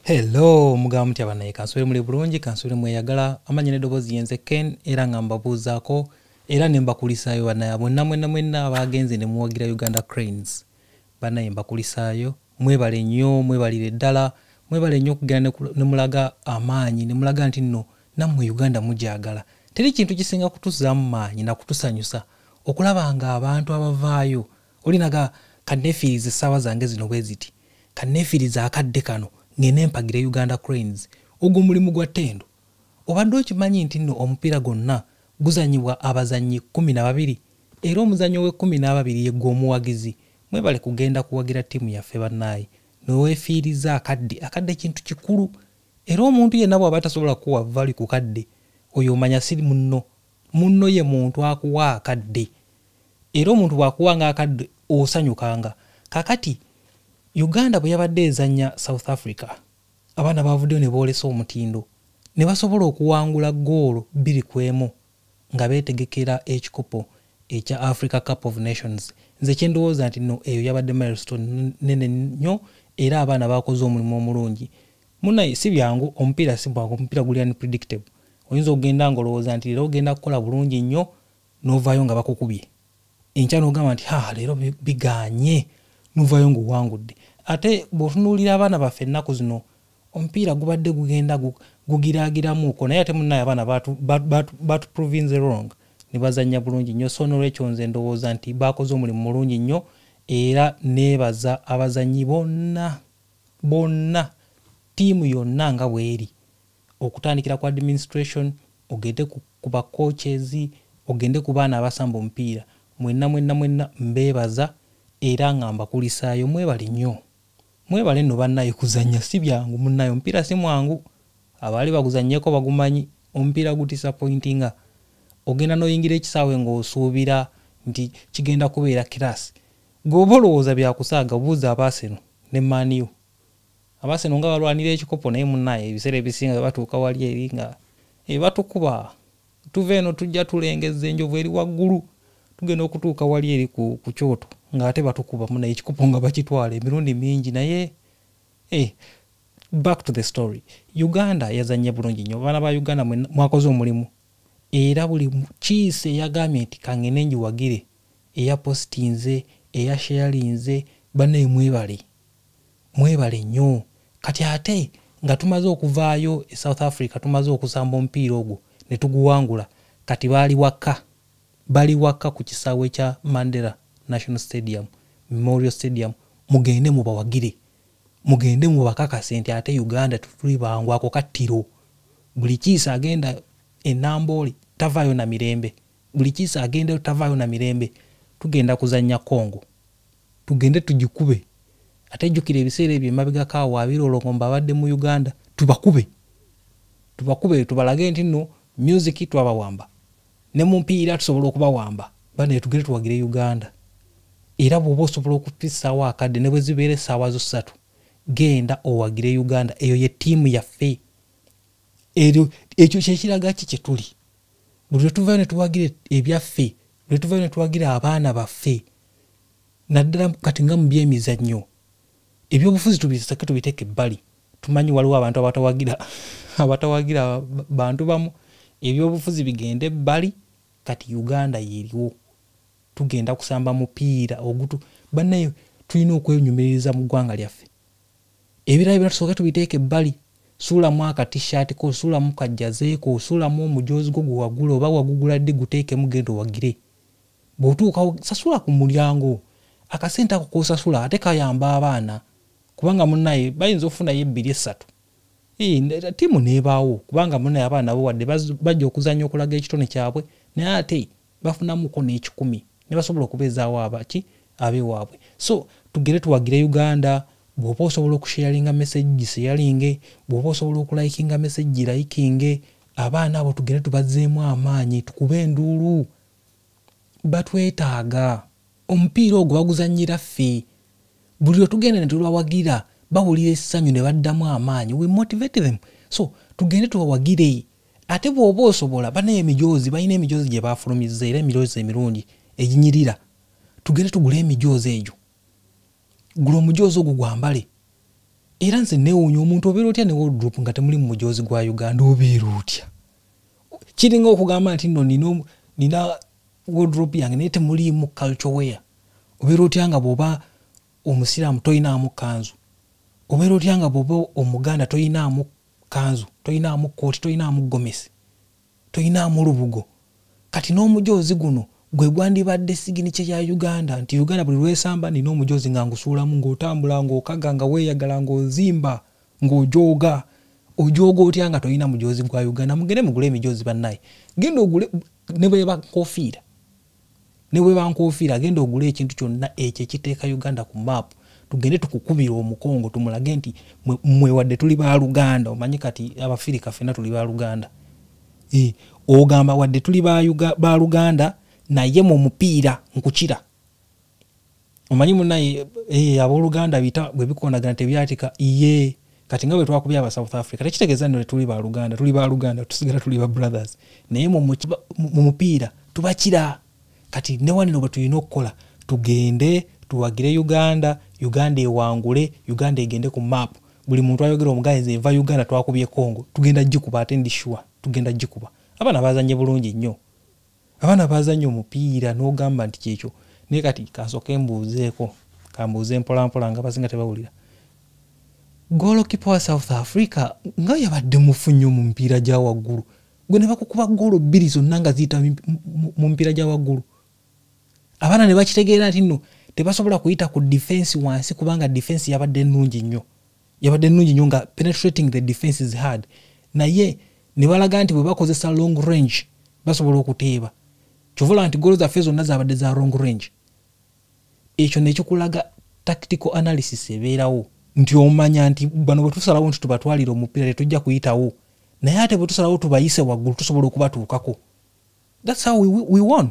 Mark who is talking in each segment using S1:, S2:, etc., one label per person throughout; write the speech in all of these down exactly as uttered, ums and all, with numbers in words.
S1: Hello mugamba mutya banaye kansule muli bulungi kansule mweyagala amanyi n'eddoboozi yenze Ken era nga mbabuuzaako era ne mbakulisaayo banaye bonna mwenna mwenna abaagenze ne muwagira Uganda Cranes banaye mbakulisaayo mwebale nnyo mwebalire ddala mwebale nnyo okugenda ne mulaga amaanyi ne mulaga nti nno nammwe Uganda mujagala teri kintu kisinga kutuzzaamu maanyi na kutusanyusa okulaba nga abantu abavaayo olinaga kannefiiriza essaawa zange zino bwe ziti kannefiiriza akadde kano ngene mpagire Uganda Cranes ogwo mulimu gwa ttendo obadde okimanyi nti nno omupiira gwonna guzanyibwa abazannyi kkumi na babiri era omuzannyo we kkumi na babiri ye gw'omuwagizi mwebale kugenda kuwagira ttiimu yaffe bannaayi noweefiiriza akadde akadde kintu kikulu era omuntu yenna bw'aba tasobola kuwa vali ku kadde oyo omanya siri munno munno ye muntu akuwa akadde era omuntu bw'akuwanga akadde osanyukanga kakati Uganda bwe yabadde ezannya South Africa abaana baavuddeyo ne boolesa omutindo ne basobola okuwangula ggoolo bbiri ku emu nga beetegekera ekikopo ekya Africa Cup of Nations nze kye ndowooza nti nno eyo yabadde milestone nene nnyo era abaana baakoze omulimu omulungi munnaye si byangu omupiira si bwangu omupiira guli unpredictable oyinza okugenda ng'olowooza nti leero ogenda kukola bulungi nnyo n'ovaayo nga bakukubye enkya n'ogamba nti haa leero biganye n'ovaayo ng'owangudde ate bw'otunuulira abaana baffe ennaku zino omupiira gubadde gugenda gugiraagiramuuko naye ate munnaye abaana batuprovinze wrong ne bazannya bulungi nnyo so n'olwekyo nze ndowooza nti baakoze omulimu mulungi nnyo era neebaza abazannyi bonna bonna ttiimu yonna nga bw'eri okutandikira ku administration ogende ku ba coaches ogende ku baana abasamba omupiira mwenna mwenna mwenna mbeebaza era nga mbakulisaayo mwebale nnyo mwebale nno bannaye kuzannya si byangu munnaye omupiira si mwangu abaali baguzannyeko bagumanyi omupiira gudisappointinga ogenda n'oyingira ekisaawe ng'osuubira nti kigenda kubeera kirasi gweoba olowooza byakusaaga buuza abaaseno ne maaniyo abaaseno nga balwanira ekikopo naye munnaye ebiseera ebisinga batuuka wali eri nga batukuba tuva eno tujja tulengeza enjovu eri waggulu tugenda okutuuka wali eri ku, ku kyoto ng'ate batukuba munnaye ekikopo nga bakitwala emirundi mingi naye eh, back to the story Uganda yazannya bulungi nnyo abaana ba Uganda mwakoze omulimu era buli kiise yagambye nti kangene njiwagire eyapostinze eyasharinze bannaye mwebale mwebale nnyo kati ate nga tumaze okuvaayo e South Africa tumaze okusamba omupiira ogwo ne tuguwangula kati baali waka bali waka ku kisaawe kya Mandela National Stadium Memorial Stadium mugende mubawagire mugende mubakakase nti ate Uganda tutuli bangu ako kattiro buli kiisa agenda enamboli tavaayo na mirembe buli kiisa agenda tavaayo na mirembe tugenda kuzannya Congo tugende tugikube ate jjukira ebiseera ebyo emabega kaawo abirolongo mbabadde mu Uganda tubakube tubakube tubalage nti nno music twabawamba ne mu mpiira tusobola okubawamba bane tugere tuwagire Uganda era bw'oba osobola okupissaawo akadde ne bwe zibeera essaawa zo ssatu genda owagire Uganda eyo ye ttiimu yaffe eryo ekyo kyekiraga ki kye tuli buli lwe tuvaayo ne tuwagire ebyaffe lwe tuvaayo ne tuwagire abaana baffe naddala kati nga mu byemizannyo ebyobufuzi tubisake tubiteeke ebbali tumanyi waliwo abantu abatawagira abatawagira bantu bamu ebyobufuzi bigende ebbali kati Uganda yeriwo tugenda kusamba mupiira ogutu bannaye tulina okwenyumiririza mu ggwanga lyaffe ebirala bino tusooke tubiteeke ebbali suulamu akatishaati ko suulamu kajjazeeko suulamu omujoozi gwo gwe wagula oba wagugula ddi guteekemu genda owagire bw'otuuka sasula ku mulyango akasente ako k'osasula ate kayamba abaana kubanga munnaye bayinza okufunayo ebbiri essatu ttiimu neebaawo kubanga munnaye abaana bo wadde bajja okuzannya okulaga ekitone kyabwe naye ate bafunamuko n'ekikumi ne basobola okubeezaawo abaki abeewaabwe so tugere tuwagire Uganda bw'oba osobola okusharinga message giseyalinge bw'oba osobola okulayikinga message girayikinge abaana abo tugere tubazzeemu amaanyi tukube enduulu batwetaaga omupiira ogwo baguzannyira ffe buli lwe tugenda ne tubawagira bawulira essanyu ne baddamu amaanyi we motivate them so tugende tubawagire ate bw'oba osobola banaye emijoozi balina emijoozi gye baafulumizza era emijoozi emirungi eginyirira tugende tugule emijoozi egyo gula omujoozi ogwo gwambale era nze neewuunya omuntu obeera otya ne wardrobe nga temuli mu mujoozi gwa Uganda obeera otya kiringa okugamba nti nno nina nina wardrobe yange naye temuliimu culture wear obeera otya nga bw'oba omusiraamu toyinaamu kanzu obeera otya nga bw'oba omuganda toyinaamu kanzu toyinaamu kooti toyinaamu gomesi toyinaamu lubugo kati n'omujoozi guno gwe gwandibadde siginicha ya Uganda nti Uganda buli lwesamba nina omujoozi nga ngusuulamu ng'otambula ng'okaga nga weeyagala ng'ozimba ng'ojooga ojooga otya nga toyina mujoozi gwa Uganda mugende mugule emijoozi bannaye genda ogule ne bwe bankofiira ne bwe bankofiira genda ogule ekintu kyonna ekyo ekiteeka Uganda ku map tugende tukukubira omukongo tumulage nti mmwe wadde tuli ba Luganda omanyi kati Abafirika ffenna tuli ba Luganda eh ogamba wadde tuli ba ba Luganda naye mu mupiira nkukira omanyi munnaye eh abooluganda bita bwe bikondagana tebyatika iye kati nga bwe twakubya aba South Africa tekitegeeza nti tuli ba Luganda tuli ba Luganda tusigala tuli ba brothers naye mu mu mupiira tubakira kati ne wanino bwe tulina okukola tugende tuwagire Uganda Uganda ewangule Uganda egende ku map buli muntu ayogera omugayizi eva Uganda twakubye Congo tugenda jikuba ate ndi sure tugenda jikuba abana bazanye bulungi nnyo abana bazanye omupiira n'ogamba nti kyekyo naye kati kasoke mbuuzeeko kambuuze mpola mpola nga basinga tebawulira goalkeeper wa South Africa nga yabadde mufunyo mu mpiira gya waggulu gwe ne bakukuba goalo bbiri zonna nga ziyita mu mpiira gya waggulu abaana ne bakitegeera nti nno tebasobola kuyita ku defense wansi kubanga defense yabadde nnungi nnyo yabadde nnungi nnyo nga penetrating the defense is hard naye ne balaga nti bwe bakozesa long range basobola okuteeba kyovula nti goalo zaffe zonna zabadde za long range ekyo nekikulaga tactical analysis ebeerawo nti omanya nti bano bwe tusalawo nti tubatwalira omupiira tetujja kuyitawo naye ate bwe tusalawo tubayise waggulu tusobola okubatuukako that's how we, we won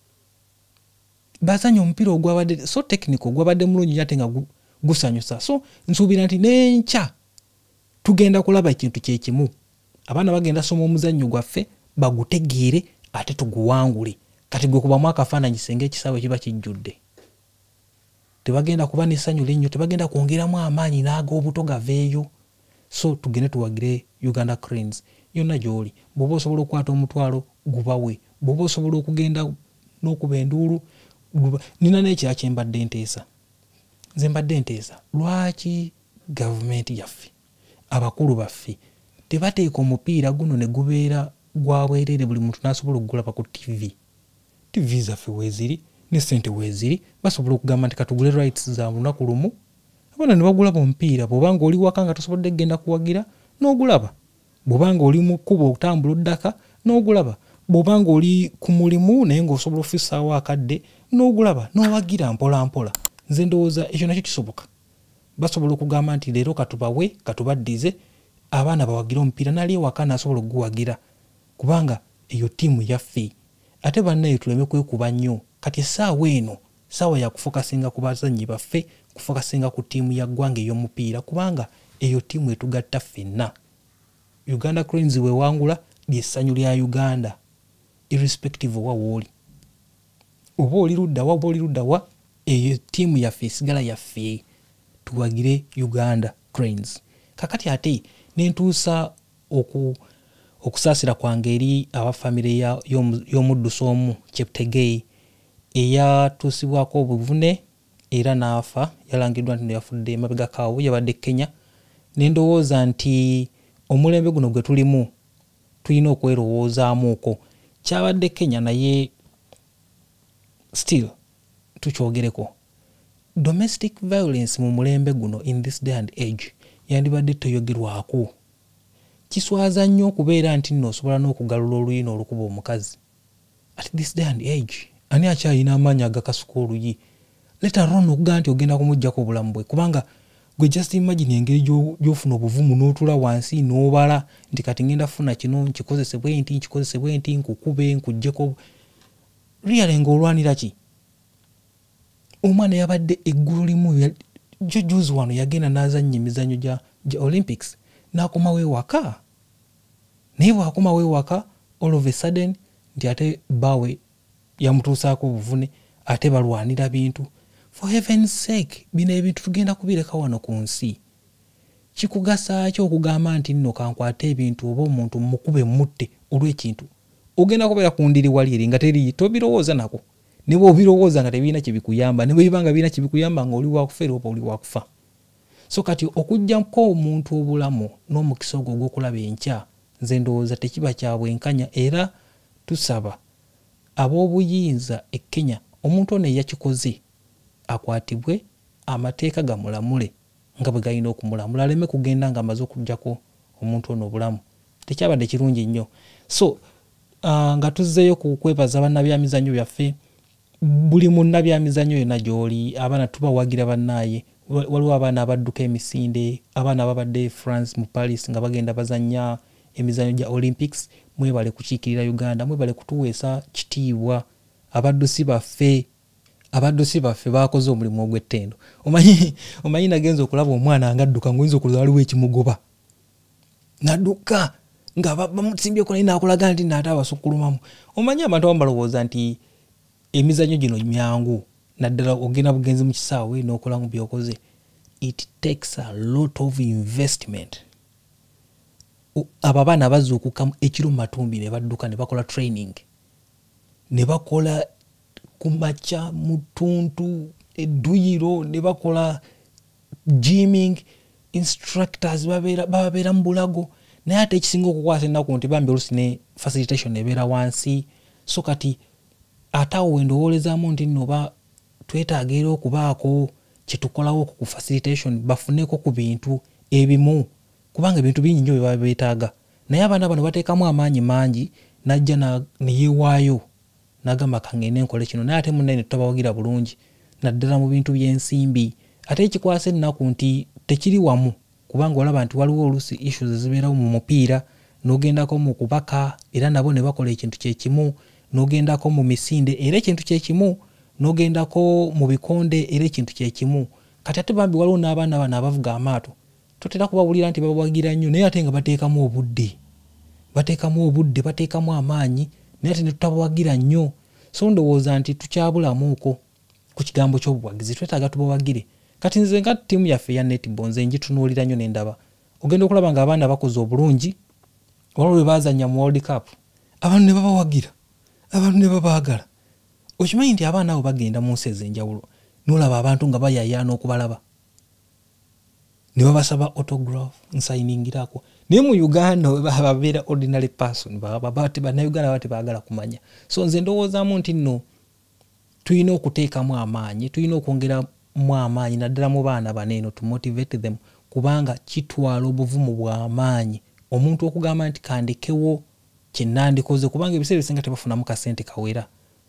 S1: bazanya omupiira ogwabadde so technical gwabadde mulungi ate nga gusanyusa so nsuubira nti n'enkya tugenda kulaba ekintu kyekimu abaana bagenda soma omuzannyo gwaffe bagutegeere ate tuguwangule kati gwe kubamu akafaananyi senga ekisaawe kiba kijjudde tebagenda kuba n'essanyu linnyo tebagenda kwongeramu amaanyi n'ag'obuto gaveeyo so tugende tuwagire Uganda Cranes yonna gy'oli bw'oba osobola okukwata omutwalo gubawe bw'oba osobola okugenda n'okuba enduulu nina n'ekira kye mbadde nteesa nze mbadde nteesa lwaki gavumenti yaffe abakulu baffe tebateeka omupiira guno ne gubeera gwa bwereere buli muntu n'asobola okugulaba ku tv tv zaffe weeziri ne ssente weeziri basobola okugamba nti katugule rights za lunaku lumu abana ne bagulaba omupiira bw'obanga oli waka nga tosobodde kugenda kuwagira n'ogulaba bw'obanga oli mu kkubo okutambula oddaka n'ogulaba bw'obanga oli ku mulimu naye ng'osobola ofissaawo akadde n'ogulaba n'owagira mpola mpola nze ndowooza ekyo nakyo kisoboka basobola okugamba nti leero katubawe katubaddize abaana bawagire omupiira nali ewaka n'asobola okuguwagira kubanga eyo ttiimu yaffe ate bannaye tuleme kwekuba nnyo kati essaawa eno ssaawa ya kufokasinga ku bazannyi baffe kufokasinga ku ttiimu ya ggwanga ey'omupiira kubanga eyo ttiimu etugatta ffenna Uganda Cranes wewangula lyessanyu lya Uganda irrespective owa wooli oba oli luddawa oba oli luddawa eyo ttiimu yaffe esigala yaffe tuwagire Uganda Cranes kakati ate nentuusa oku okusaasira kwange eri abafamire y'omuddusi omu Cheptegei eyatuusibwako obuvune era n'afa yalangiddwa nti yafudde emabega kaawo yabadde Kenya nendowooza nti omulembe guno gwe tulimu tulina okwerowoozaamuuko kyabadde Kenya naye still tukyogereko domestic violence mu mulembe guno in this day and age yandibadde toyogerwako kiswaza nnyo okubeera nti nno osobola n'okugalula oluyina olukuba omukazi at this day and age ani akyalina amaanyi agakasuka oluyi leta rono okugaa nti ogenda kumuggyako obulamu bwe kubanga gwe just imagine engeri gy'ofuna obuvumu n'otula wansi n'obala nti kati ngenda funa kino nkikozese bwe nti nkikozese bwe nti nkukube nkuggyeko really ng'olwanira ki omwana yabadde eggulu limu jo juzi wano yagenda n'azannya emizannyo gya Olympics n'akomawo ewaka naye bw'akomawo ewaka all of a sudden nti ate bawe yamutuusaako obuvune ate balwanira bintu for heaven's sake bino ebintu tugenda kubireka wano ku nsi kikugasa kyo okugamba nti nno kankwate ebintu oba omuntu mukube mutte olw'ekintu ogenda kubeera kundiri wali eri nga teri tobirowooza nako ne bw'obirowooza nga tebiina kibikuyamba ne bw'ebiba nga biina kibikuyamba nga oli wakufa oba oli wakufa. So kati okujjako omuntu obulamu n'omukisa ogwo ogw'okulaba enkya nze ndowooza tekiba kya bwenkanya era tusaba ab'obuyinza e Kenya omuntu ono eyakikoze akwatibwe amateeka gamulamule nga bwe galina okumulamula aleme kugenda nga amaze okujjako omuntu ono obulamu tekyabadde kirungi nnyo. So uh, nga tuzzeeyo ku kwebaza bannabyamizannyo byaffe buli munnabyamizannyo yonna gy'oli abaana tubawagira bannaaye waliwo abaana abadduka emisinde abaana babadde France mu Paris nga bagenda bazannya emizannyo gya Olympics mwebale kukiikirira Uganda mwebale kutuweesa kitiibwa abaddusi baffe abaddusi baffe bakoze omulimu ogw'ettendo. Omanyi omanyi nagenza okulaba omwana ngadduka ngoyinza okulaba waliwo ekimugoba nadduka nga bamutsimbye kola inakulaga nti naata abasukulumamu. Omanyi abantu abamu balowooza nti emizannyo gino myangu naddala ogenda bugenzi mu kisaawe n'okola mu byokoze. It takes a lot of investment. Abo abaana bazuukuka ekiro mu matumbi ne badduka ne bakola training ne bakola kumacha mutuntu eduyiro ne bakola gymming instructors babera babera mbulago naye ate ekisinga okukwasa ennaku nti bambi oluusi ne facilitation ebeera wansi. So kati ate awo wendowoolezaamu nti nno ba twetaaga era okubaako kyetukolawo ku facilitation bafuneko ku bintu ebimu kubanga ebintu bingi nnyo bye baba beetaaga naye abaana bano bateekamu amaanyi mangi najja ne yeewaayo n'agamba kangende enkole kino naye ate munne ne tutabawagira bulungi naddala mu bintu by'ensimbi. Ate ekikwasa ennaku nti tekiri wamu kubanga olaba nti waliwo oluusi issues ezibeerawo mu mupiira n'ogendako mu kubaka era nabo ne bakola ekintu kyekimu n'ogendako mu misinde era ekintu kyekimu n'ogendako mu bikonde era ekintu kyekimu. Kati ate bambi waliwo n'abaana bano abavuga amaato totera kubawulira nti babawagira nnyo naye ate nga bateekamu obudde bateekamu obudde bateekamu amaanyi naye ate ne tutabawagira nnyo. So ndowooza nti tukyabulamuuko ku kigambo ky'obuwagizi twetaaga tubawagire. Kati nze nga ttiimu yaffe ya netball nze ngitunuulira nnyo n'endaba ogenda okulaba nga abaana bakoze obulungi olwo lwe baazannya mu World Cup abantu ne babawagira abantu ne babaagala. Okimanyi nti abaana abo bagenda mu nsi ez'enjawulo n'olaba abantu nga bayayaana okubalaba ne babasaba autograph nsayiningirako naye mu Uganda babeera ordinary person bannayuganda baba tebaagala kumanya. So nze ndowoozaamu nti nno tulina okuteekamu amaanyi tulina okwongeramu amaanyi naddala mu baana bano eno to motivate them kubanga kitwala obuvumu bw'amaanyi omuntu okugamba nti kandekewo kye nandikoze kubanga ebiseera ebisinga tebafunamu kasente kawera.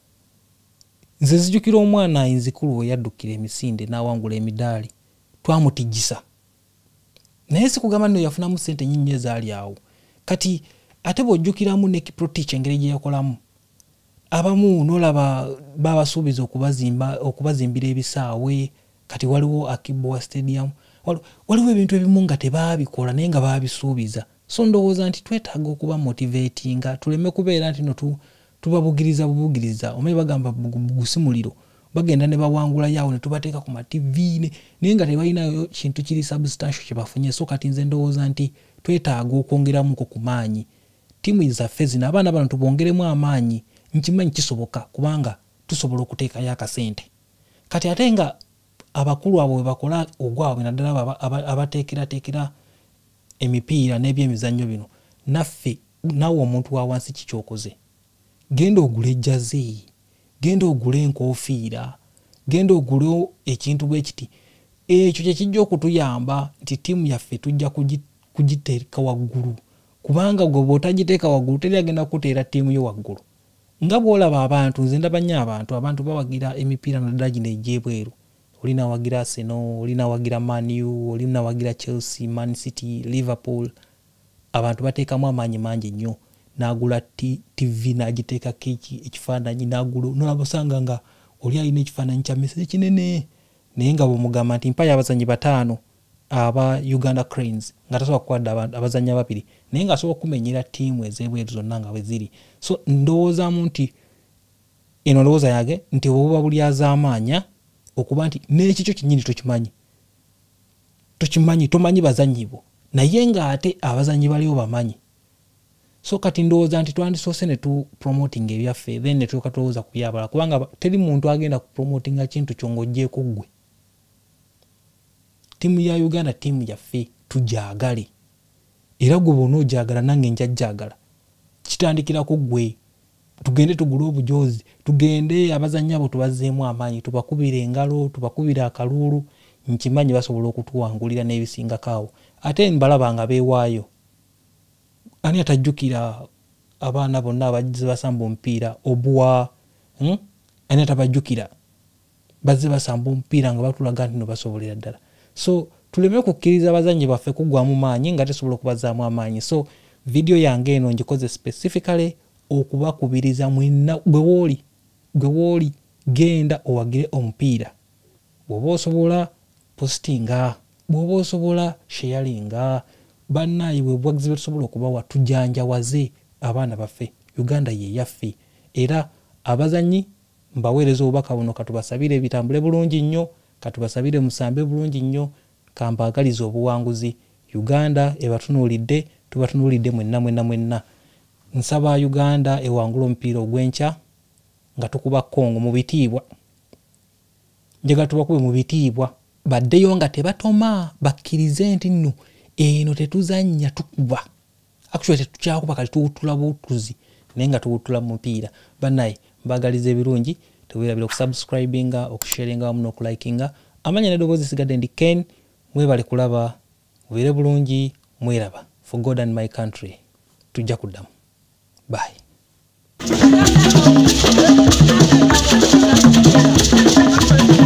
S1: Nze nzijukira omwana ayinzikulu we yaddukira emisinde n'awangula emidaali twamutijjisa naye si kugamba nno yafunamu ssente nnyingi ezaali awo. Kati ate bw'ojjukiramu ne Kiprotich engeri gye yakolamu abamu n'olaba babasuubiza okubazimba okubazimbira ebisaawe kati waliwo Akibwa Stadium waliwo ebintu ebimu nga tebaabikola naye nga baabisuubiza. So ndowooza nti twetaaga okuba motivatinga tuleme kubeera nti no tubabugiriza bubugiriza omanyi bagamba bugusi muliro bagenda ne bawangula yawo ne tubateeka ku ma T V naye nga tebalinayo kintu kiri substantial kye bafunye. So kati nze ndowooza nti twetaaga okwongeramuko ku maanyi ttiimu zaffe zino abaana bano tubongeremu amaanyi nkimanyi kisoboka kubanga tusobola okuteekayo akasente. Kati ate nga abakulu abo bwe bakola ogwabwe naddala abateekerateekera emipiira n'ebyemizannyo bino naffe nawe omuntu wa wansi kikyokoze genda ogula ejjazi genda ogula enkoofiira genda ogula ekintu bwe kiti ekyo kye kijja okutuyamba nti ttiimu yaffe tujja kugiteeka waggulu kubanga gwe bw'otagiteeka waggulu teri agenda kuteera ttiimu yo waggulu. Nga bw'olaba abantu nze ndaba nnyo abantu abantu bawagira emipiira naddala gino egy'ebweru olina wagira Arsenal olina wagira Man U olina wagira Chelsea Man City Liverpool abantu bateekamu amaanyi mangi nnyo n'agula T V n'agiteeka keeki ekifaananyi n'agula n'olabasanga nga oli alina ekifaananyi kya Messi kinene naye nga bw'omugamba nti mpayo abazannyi bataano aba Uganda Cranes nga tasobola kukwadda abazannyi ababiri naye nga asobola okumenyera ttiimu ez'ebweru zonna nga bwe ziri. So ndowoozaamu nti eno ndowooza yange nti obuba bulyazaamaanya okuba nti n'ekikyo kinnyini tokimanyi tokimanyi tomanyi bazanyi bo naye nga ate abazanyi baliwo bamanyi. So kati ndowooza nti twandisoose ne tu promoting ebyaffe then ne tuuka tulowooza ku byabala kubanga teri muntu agenda ku promotinga kintu kyo ng'oggyeko ggwe. Ttiimu ya Uganda ttiimu yaffe tugyagale era gwe bw'ona ogyagala nange njajjagala kitandikirako ggwe. Tugende tugule obujoozi tugende abazanyi abo tubazzeemu amaanyi tubakubire engalo tubakubire akaluulu nkimanyi basobola okutuwangulira n'ebisingako awo ate mbalaba nga beewaayo. Ani atajjukira abaana bonna abazze basamba omupiira obuwa hmm? Ani atabajjukira bazze basamba omupiira nga batulaga nti no basobolera ddala. So tuleme kukkiriza abazanyi baffe kuggwamu maanyi nga tesobola okubazzaamu amaanyi. So video yange eno ngikoze specifically okubakubiriza mwenna gwe wooli gwe wooli genda owagire omupiira. Bw'oba osobola postinga, bw'oba osobola sharinga, bannaye bwe buwagizi bwe tusobola okubawa tujanjawaze abaana baffe. Uganda ye yaffe era abazanyi mbaweereza obubaka buno katubasabire bitambule bulungi nnyo, katubasabire musambe bulungi nnyo, kambaagaliza obuwanguzi. Uganda ebatunuulidde tubatunuulidde mwenna mwenna mwenna. Nsaba Uganda ewangula omupiira ogw'enkya nga tukuba Congo mu bitiibwa. Njagala tubakube mu bitiibwa baddeyo nga tebatoma bakkirize nti nno eno tetuzannya tukuba. Actually tetukyakuba kati tuwuttula buwuttuzi naye nga tuwuttula mu mupiira. Bannaye mbaagaliza ebirungi teweerabira okusubscribinga okusharinga wamu n'okulikinga. Amanya n'eddoboozi sigadde ndi Ken. Mwebale kulaba mubeere bulungi mweraba. For God and my country tujja kuddamu. Bye.
S2: Thank you.